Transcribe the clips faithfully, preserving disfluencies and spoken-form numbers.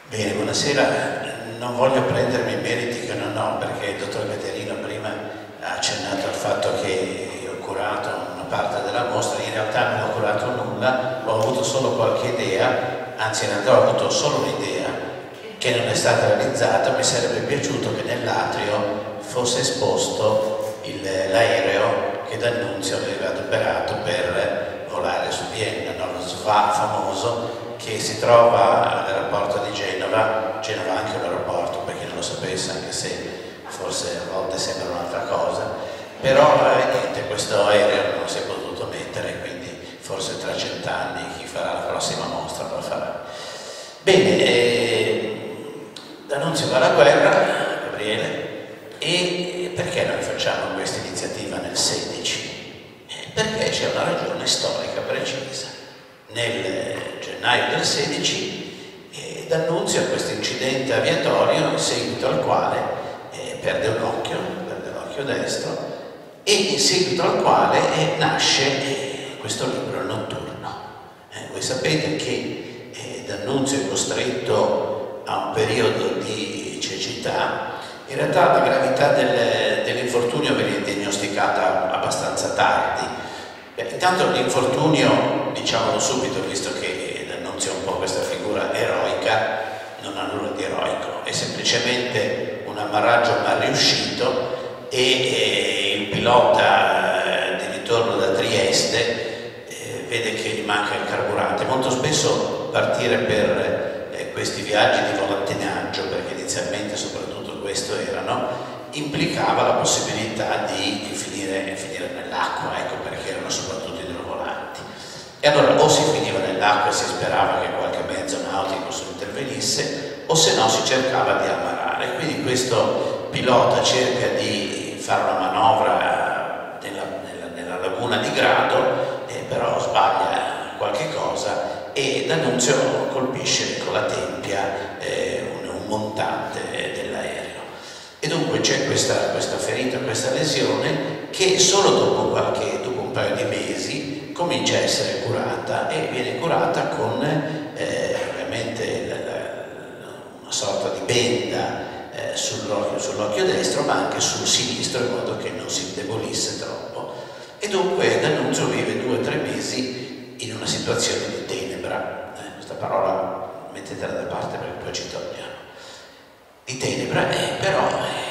Bene, buonasera. Non voglio prendermi i meriti che non ho, perché il dottor Caterino prima ha accennato al fatto che io ho curato una parte della mostra. In realtà non ho curato nulla, ho avuto solo qualche idea, anzi in realtà ho avuto solo un'idea che non è stata realizzata. Mi sarebbe piaciuto che nell'atrio fosse esposto l'aereo che D'Annunzio aveva adoperato per volare su Vienna, no? Lo S V A famoso, che si trova all'aeroporto di Genova. Genova ha anche un aeroporto, per chi non lo sapesse, anche se forse a volte sembra un'altra cosa, però eh, niente, questo aereo non si è potuto mettere, quindi forse tra cent'anni chi farà la prossima mostra lo farà. Bene, eh, D'Annunzio va alla guerra, Gabriele, e perché noi facciamo questa iniziativa nel sedici? Eh, perché c'è una ragione storica precisa. Nel gennaio del sedici eh, D'Annunzio ha questo incidente aviatorio, in seguito al quale eh, perde un occhio, perde l'occhio destro, e in seguito al quale eh, nasce eh, questo libro, Il Notturno. Eh, voi sapete che eh, D'Annunzio è costretto a un periodo di cecità. In realtà la gravità del, dell'infortunio viene diagnosticata abbastanza tardi. Beh, intanto l'infortunio, diciamolo subito, visto che D'Annunzio è un po' questa figura eroica, non ha nulla di eroico, è semplicemente un ammaraggio mal riuscito e, e il pilota eh, di ritorno da Trieste eh, vede che gli manca il carburante. Molto spesso partire per eh, questi viaggi di volantinaggio, perché inizialmente soprattutto questo erano, implicava la possibilità di finire, finire nell'acqua, ecco perché erano soprattutto idrovolanti. E allora o si finiva nell'acqua e si sperava che qualche mezzo nautico si intervenisse, o se no si cercava di ammarrare. Quindi questo pilota cerca di fare una manovra nella, nella, nella laguna di Grado, eh, però sbaglia qualche cosa e D'Annunzio colpisce con la tempia eh, un, un montante dell'aereo. E dunque c'è questa, questa ferita, questa lesione che solo dopo, qualche, dopo un paio di mesi comincia a essere curata, e viene curata con eh, ovviamente la, la, una sorta di benda eh, sull'occhio, sull'occhio destro, ma anche sul sinistro, in modo che non si indebolisse troppo. E dunque D'Annunzio vive due o tre mesi in una situazione di tenebra. Eh, questa parola mettetela da parte perché poi ci torniamo. Di tenebra, eh, però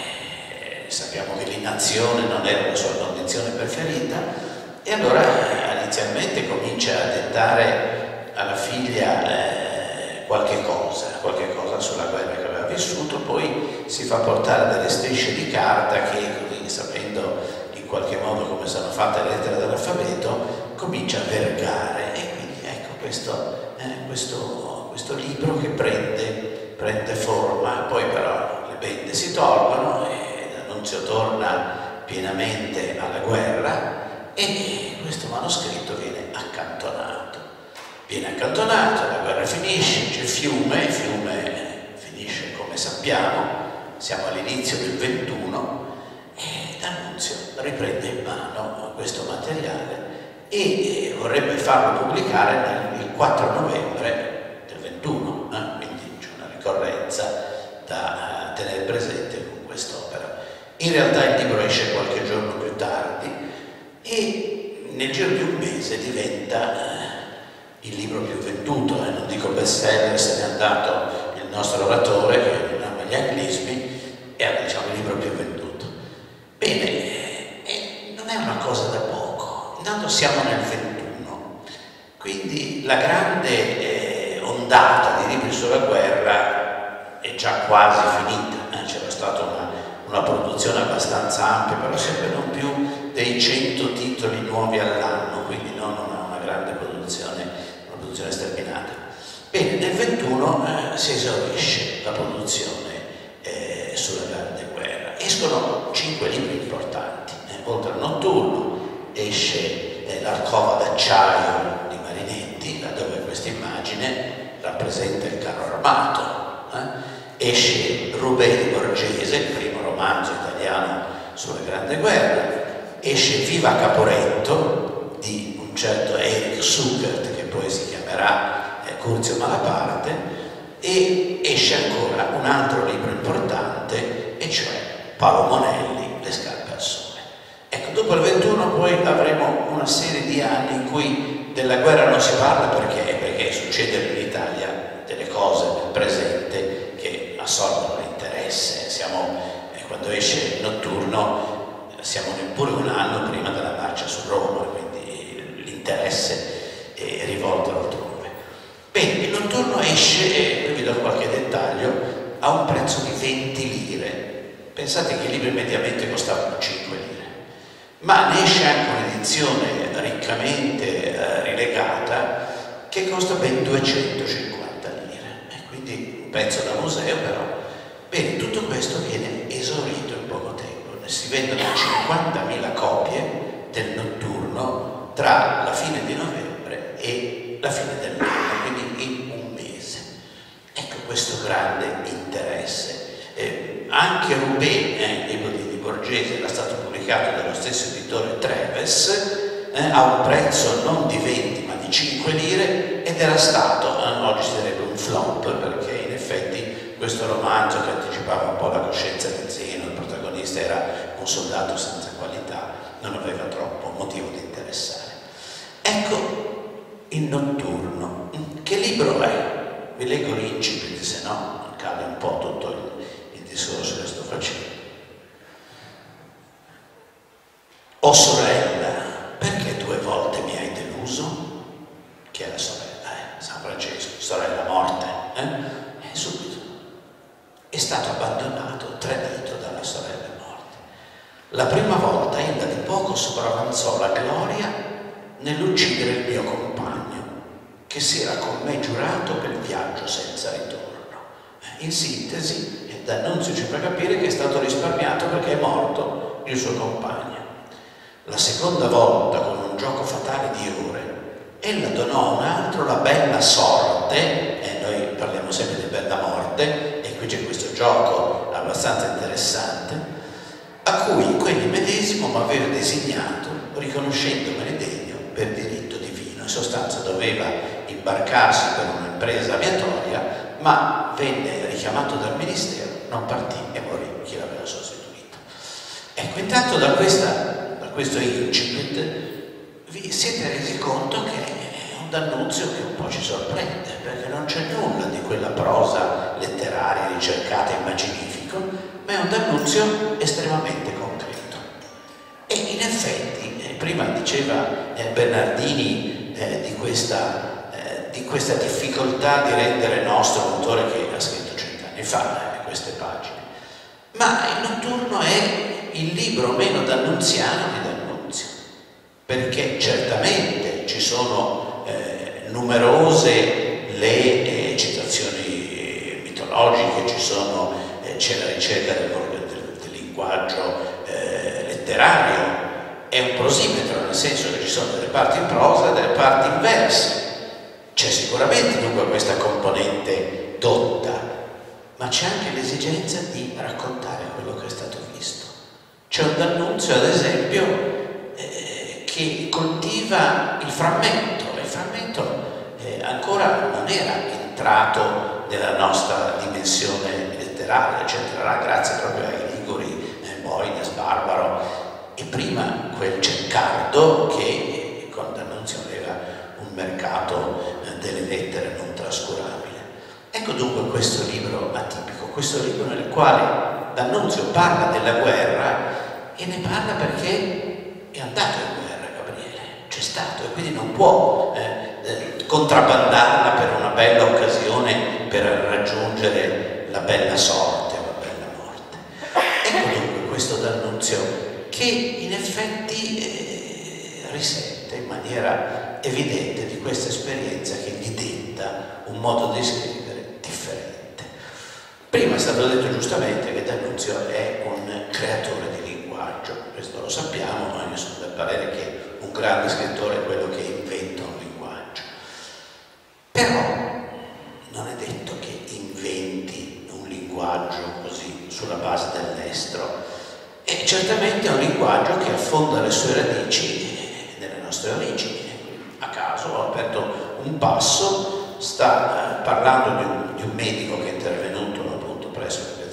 eh, sappiamo che l'inazione non era la sua condizione preferita, e allora eh, inizialmente comincia a dettare alla figlia eh, qualche cosa, qualche cosa sulla guerra che aveva vissuto, poi si fa portare delle strisce di carta che, così, sapendo in qualche modo come sono fatte le lettere dell'alfabeto, comincia a vergare, e quindi ecco questo, eh, questo, questo libro che prende prende forma. Poi però le bende si tolgono e D'Annunzio torna pienamente alla guerra, e questo manoscritto viene accantonato. Viene accantonato, la guerra finisce, c'è Fiume, Fiume finisce come sappiamo, siamo all'inizio del ventuno, e D'Annunzio riprende in mano questo materiale e vorrebbe farlo pubblicare il quattro novembre del ventuno, eh? Ricorrenza da tenere presente con quest'opera. In realtà il libro esce qualche giorno più tardi e nel giro di un mese diventa eh, il libro più venduto, eh, non dico bestseller, se n'è andato il nostro oratore che ama gli anglismi, e è diciamo, il libro più venduto. Bene, eh, non è una cosa da poco. Intanto siamo nel ventuno, quindi la grande eh, ondata di libri sulla guerra è già quasi finita. Eh? C'era stata una, una produzione abbastanza ampia, però sempre non più dei cento titoli nuovi all'anno, quindi non una, una grande produzione, una produzione sterminata. Bene, nel ventuno eh, si esaurisce la produzione eh, sulla grande guerra. Escono cinque libri importanti, eh? Oltre al Notturno esce eh, L'Arcova d'acciaio di Marinetti, laddove questa immagine rappresenta il carro armato. Eh? Esce Rubè di Borgese, il primo romanzo italiano sulla grande guerra. Esce Viva Caporetto di un certo Erich Suchert, che poi si chiamerà eh, Curzio Malaparte. E esce ancora un altro libro importante, e cioè Paolo Monelli, Le scarpe al sole. Ecco, dopo il ventuno poi avremo una serie di anni in cui della guerra non si parla, perché? Perché succedono in Italia delle cose nel presente che assorbono l'interesse. Siamo, eh, quando esce il Notturno, siamo neppure un anno prima della marcia su Roma, quindi l'interesse è rivolto altrove. Bene, il Notturno esce, e vi do qualche dettaglio, a un prezzo di venti lire. Pensate che i libri mediamente costavano cinque lire. Ma ne esce anche un'edizione riccamente eh, rilegata che costa ben duecentocinquanta lire. E quindi un pezzo da museo, però. Bene, tutto questo viene esaurito in poco tempo. Si vendono cinquantamila copie del Notturno tra la fine di novembre e la fine dell'anno, quindi in un mese. Ecco questo grande interesse. Eh, anche Rubé, eh, il libro di, di Borgese, era stato pubblicato dallo stesso editore Treves, eh, a un prezzo non di venti ma di cinque lire, ed era stato, eh, oggi si direbbe un flop, perché in effetti questo romanzo, che anticipava un po' la coscienza di Zeno, il protagonista era un soldato senza qualità, non aveva troppo motivo di interessare. Ecco il Notturno. Che libro è? Vi leggo l'incipit, se no cade un po' tutto il, il discorso che sto facendo. O sorella, perché due volte mi hai deluso? Chi è la sorella? Eh? San Francesco, sorella morta. Eh? E subito. È stato abbandonato, tradito dalla sorella morta. La prima volta ella di poco sopravanzò la gloria nell'uccidere il mio compagno, che si era con me giurato per il viaggio senza ritorno. In sintesi, D'Annunzio ci fa capire che è stato risparmiato perché è morto il suo compagno. La seconda volta, con un gioco fatale di ore, ella donò a un altro la bella sorte, e noi parliamo sempre di bella morte, e qui c'è questo gioco abbastanza interessante, a cui quegli medesimo mi aveva designato, riconoscendomene degno per diritto divino. In sostanza doveva imbarcarsi per un'impresa aviatoria, ma venne richiamato dal ministero, non partì e morì chi l'aveva sostituito. Ecco, intanto da, questa, da questo incipit vi siete resi conto che è un D'Annunzio che un po' ci sorprende, perché non c'è nulla di quella prosa letteraria ricercata e immaginifico, ma è un D'Annunzio estremamente concreto. E in effetti, eh, prima diceva eh, Bernardini eh, di, questa, eh, di questa difficoltà di rendere nostro un autore che ha scritto cent'anni fa eh, queste pagine, ma il Notturno è il libro meno d'annunziano di D'Annunzio, perché certamente ci sono eh, numerose le eh, citazioni mitologiche, ci sono, eh, c'è la ricerca del, del, del linguaggio eh, letterario, è un prosimetro, nel senso che ci sono delle parti in prosa e delle parti in versi. C'è sicuramente dunque questa componente dotta, ma c'è anche l'esigenza di raccontare quello che è stato visto. C'è un D'Annunzio, ad esempio, eh, che coltiva il frammento. Il frammento eh, ancora non era entrato nella nostra dimensione letteraria, eccetera, grazie proprio ai Liguri, eh, Boines, Barbaro, e prima quel Ceccardo che eh, con D'Annunzio aveva un mercato eh, delle lettere non trascurabile. Ecco dunque questo libro atipico, questo libro nel quale D'Annunzio parla della guerra, e ne parla perché è andato in guerra Gabriele, c'è stato, e quindi non può eh, eh, contrabbandarla per una bella occasione per raggiungere la bella sorte o la bella morte. Ecco dunque questo D'Annunzio che in effetti eh, risente in maniera evidente di questa esperienza che gli detta un modo di scrivere differente. Prima è stato detto giustamente che D'Annunzio è un creatore di linguaggio, questo lo sappiamo, ma io sono del parere che un grande scrittore è quello che inventa un linguaggio. Però non è detto che inventi un linguaggio così sulla base dell'estero, e certamente è un linguaggio che affonda le sue radici nelle nostre origini. A caso ho aperto un passo, sta eh, parlando di un, di un medico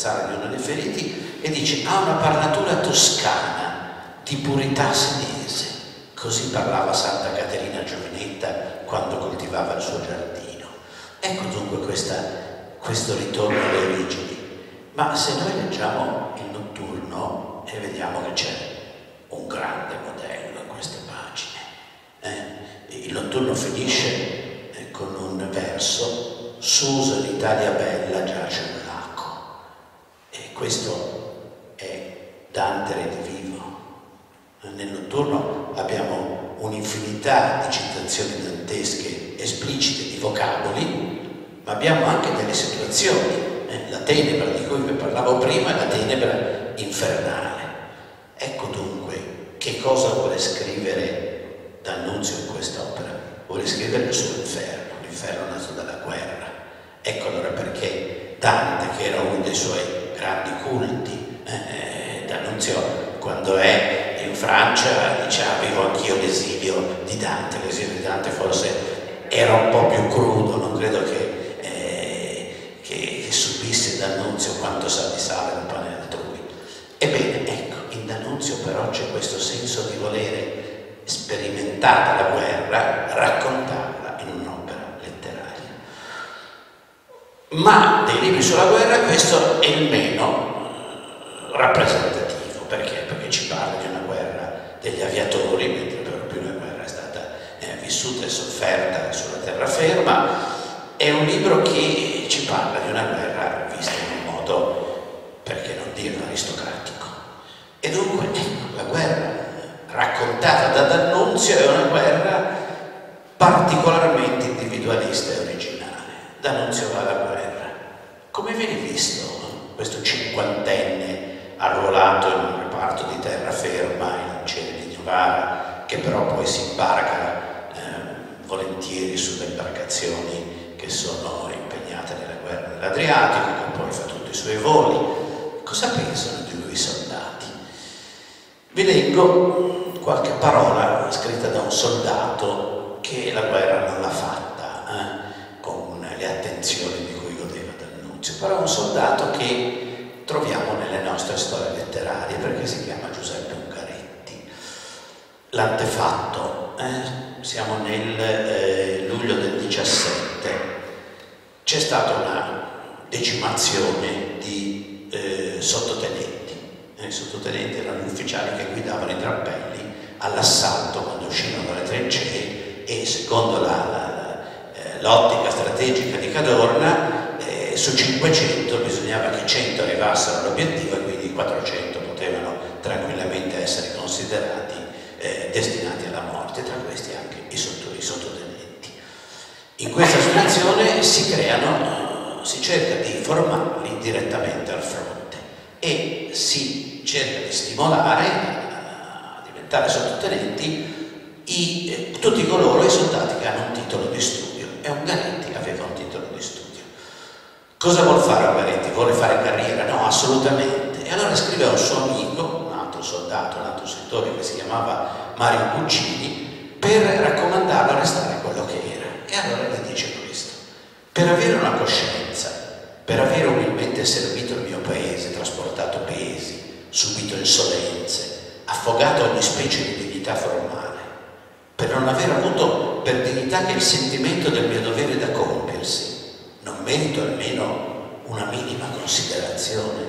spezzare di uno dei feriti, e dice: ha una parlatura toscana di purità senese. Così parlava Santa Caterina Giovinetta quando coltivava il suo giardino. Ecco dunque questa, questo ritorno alle origini. Ma se noi leggiamo il notturno e vediamo che c'è un grande modello in queste pagine, eh? Il notturno finisce eh, con un verso: Susa l'Italia bella giace un laco. E questo è Dante redivivo. Nel notturno abbiamo un'infinità di citazioni dantesche esplicite di vocaboli, ma abbiamo anche delle situazioni. Eh, la tenebra di cui vi parlavo prima è la tenebra infernale. Ecco dunque che cosa vuole scrivere D'Annunzio in quest'opera. Vuole scrivere il suo inferno, l'inferno nato dalla guerra. Ecco allora perché Dante, che era uno dei suoi grandi culti, eh, D'Annunzio quando è in Francia dice: avevo anch'io l'esilio di Dante. L'esilio di Dante forse era un po' più crudo, non credo che, eh, che, che subisse D'Annunzio quanto sa di sale nel pane altrui. Ebbene, ecco, in D'Annunzio però c'è questo senso di volere sperimentare la guerra, raccontarla in un'opera letteraria. Ma dei libri sulla guerra questo è il meno rappresentativo. Perché? Perché ci parla di una guerra degli aviatori, mentre per lo più la guerra è stata eh, vissuta e sofferta sulla terraferma. È un libro che ci parla di una guerra vista in un modo, perché non dirlo, aristocratico. E dunque, ecco, la guerra raccontata da D'Annunzio è una guerra particolarmente individualista e originale. D'Annunzio va alla guerra. Come viene visto questo cinquantenne arruolato in un reparto di terraferma ai lancieri di Novara, che però poi si imbarca eh, volentieri sulle imbarcazioni che sono impegnate nella guerra dell'Adriatico, che poi fa tutti i suoi voli? Cosa pensano di lui i soldati? Vi leggo qualche parola scritta da un soldato che la guerra non l'ha fatta eh, con le attenzioni di cui godeva D'Annunzio, però un soldato che troviamo nelle nostre storie letterarie, perché si chiama Giuseppe Ungaretti. L'antefatto, eh? Siamo nel eh, luglio del diciassette, c'è stata una decimazione di eh, sottotenenti. I sottotenenti erano gli ufficiali che guidavano i drappelli all'assalto quando uscivano dalle trincee, e secondo l'ottica strategica di Cadorna su cinquecento bisognava che cento arrivassero all'obiettivo, e quindi quattrocento potevano tranquillamente essere considerati eh, destinati alla morte, tra questi anche i, sotto, i sottotenenti. In questa situazione si creano, si cerca di formarli direttamente al fronte e si cerca di stimolare a diventare sottotenenti i, eh, tutti coloro, i soldati che hanno un titolo di studio, e Ungaretti aveva un titolo di studio. Cosa vuol fare Ungaretti? Vuole fare carriera? No, assolutamente. E allora scrive a un suo amico, un altro soldato, un altro scrittore che si chiamava Mario Puccini, per raccomandarlo a restare quello che era. E allora gli dice questo: per avere una coscienza, per avere umilmente servito il mio paese, trasportato pesi, subito insolenze, affogato ogni specie di dignità formale, per non aver avuto per dignità che il sentimento del mio dovere da compiersi, non merito almeno una minima considerazione?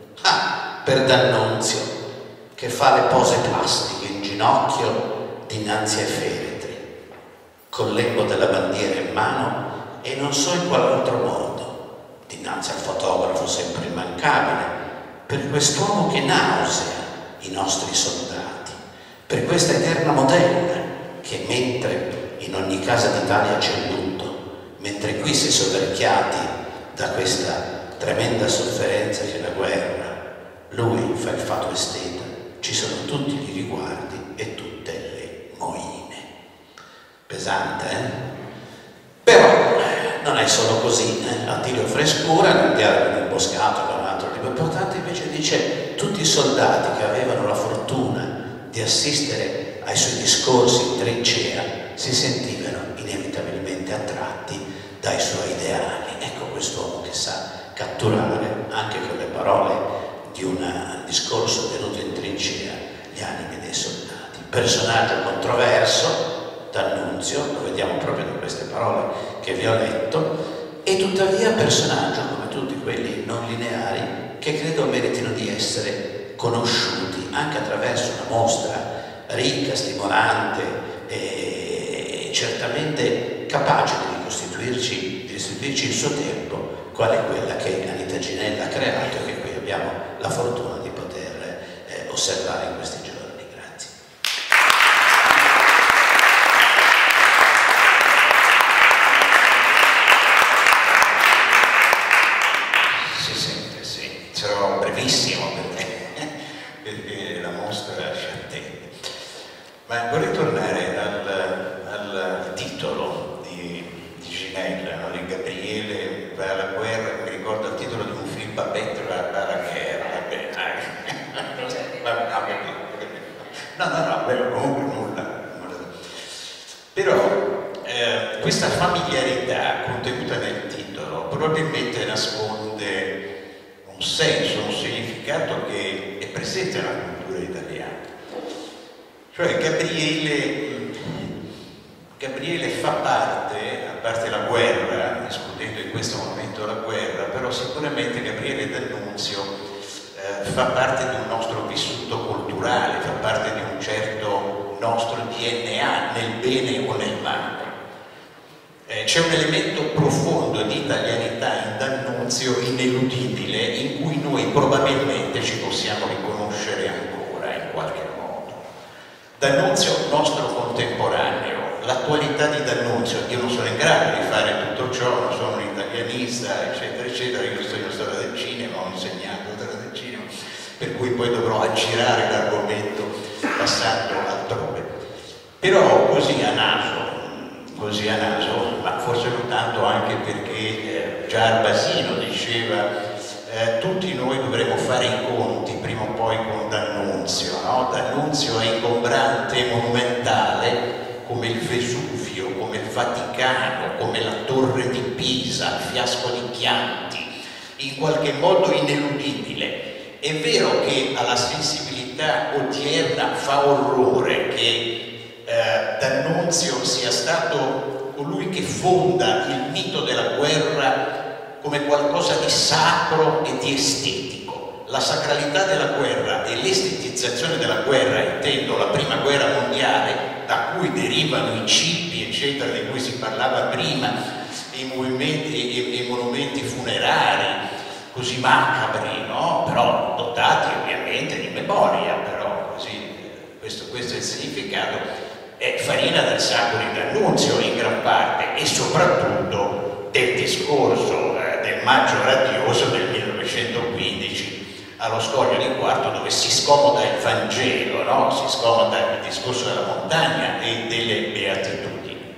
Ah, per D'Annunzio, che fa le pose plastiche in ginocchio dinanzi ai feretri, col lembo della bandiera in mano e non so in quale altro modo, dinanzi al fotografo sempre immancabile, per quest'uomo che nausea i nostri soldati, per questa eterna modella che, mentre in ogni casa d'Italia c'è il lutto, mentre qui si è soverchiati da questa tremenda sofferenza che è la guerra, lui fa il fato esteta, ci sono tutti i riguardi e tutte le moine. Pesante, eh? Però eh, non è solo così. eh? Attilio Frescura, nel dialogo dell'imboscato, con un altro libro importante, invece dice: tutti i soldati che avevano la fortuna di assistere ai suoi discorsi in trincea si sentivano inevitabilmente attratti dai suoi ideali. Ecco quest'uomo che sa catturare anche con le parole di un discorso tenuto in trincea, Gli animi dei soldati. Personaggio controverso, D'Annunzio, lo vediamo proprio da queste parole che vi ho letto, e tuttavia personaggio, come tutti quelli non lineari, che credo meritino di essere conosciuti anche attraverso una mostra ricca, stimolante e certamente capace di ricostituirci, di restituirci il suo tempo, qual è quella che Anita Ginella ha creato e che qui abbiamo la fortuna di poter eh, osservare in questi giorni. Grazie. Si sente, sì. Sarò brevissimo perché, perché la mostra ci attende. Ma vorrei tornare al, al titolo di, di Ginella, no? Di Gabriele va alla guerra. Mi ricordo il titolo di un film, Babette va alla guerra. No, no, no, quello comunque nulla. Però eh, questa familiarità contenuta nel titolo probabilmente nasconde un senso, un significato che è presente nella cultura italiana. Cioè Gabriele, Gabriele fa parte, a parte la guerra, escludendo in questo momento la guerra, però sicuramente Gabriele D'Annunzio eh, fa parte di un nostro vissuto culturale, fa parte di un certo nostro D N A, nel bene o nel male. Eh, c'è un elemento profondo di italianità in D'Annunzio, ineludibile, in cui noi probabilmente ci possiamo riconoscere ancora in qualche modo. D'Annunzio nostro contemporaneo, l'attualità di D'Annunzio, io non sono in grado di fare tutto ciò, non sono un italianista, eccetera, eccetera, io studio storia del cinema, ho insegnato storia del cinema, per cui poi dovrò aggirare l'argomento passando altrove. Però così a naso, così a naso, ma forse non tanto anche perché eh, già Arbasino diceva Eh, tutti noi dovremo fare i conti prima o poi con D'Annunzio, no? D'Annunzio è ingombrante, monumentale, come il Vesuvio, come il Vaticano, come la Torre di Pisa, il fiasco di Chianti, in qualche modo ineludibile. È vero che alla sensibilità odierna fa orrore che eh, D'Annunzio sia stato colui che fonda il mito della guerra come qualcosa di sacro e di estetico. La sacralità della guerra e l'estetizzazione della guerra, intendo la prima guerra mondiale, da cui derivano i cibi, eccetera, di cui si parlava prima, i movimenti e i monumenti funerari, così macabri, no? Però dotati ovviamente di memoria, però così, questo, questo è il significato, è farina del sacco di D'Annunzio in gran parte, e soprattutto del discorso eh, del maggio radioso del millenovecentoquindici allo Scoglio di Quarto, dove si scomoda il Vangelo, no? Si scomoda il discorso della montagna e delle beatitudini.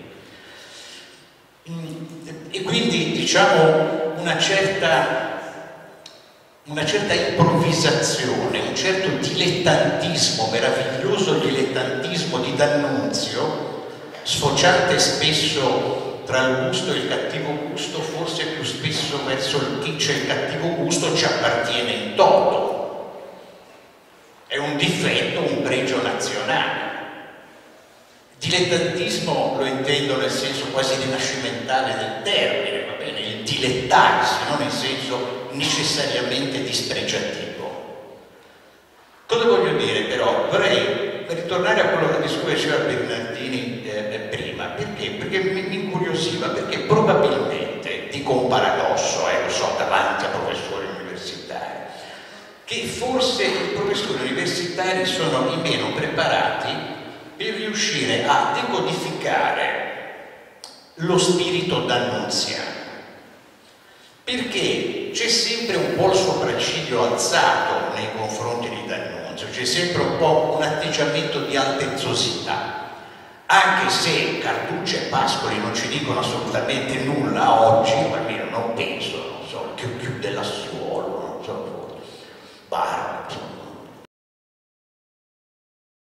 E quindi diciamo una certa una certa improvvisazione, un certo dilettantismo, meraviglioso dilettantismo di D'Annunzio, sfociante spesso tra il gusto e il cattivo gusto, forse più spesso verso il chi c'è il cattivo gusto ci appartiene in toto. È un difetto, un pregio nazionale. Dilettantismo lo intendo nel senso quasi rinascimentale del termine, va bene? Il dilettarsi, non nel senso necessariamente dispregiativo. Cosa voglio dire però? Vorrei ritornare a quello che diceva Bernardini eh, prima. Perché? Perché mi incuriosiva, perché probabilmente, dico un paradosso, eh, lo so, davanti a professori universitari, che forse i professori universitari sono i meno preparati per riuscire a decodificare lo spirito d'annunziano, perché c'è sempre un po' il sopracciglio alzato nei confronti di D'Annunzio, c'è sempre un po' un atteggiamento di altezzosità, anche se Carducci e Pascoli non ci dicono assolutamente nulla oggi, o almeno non penso,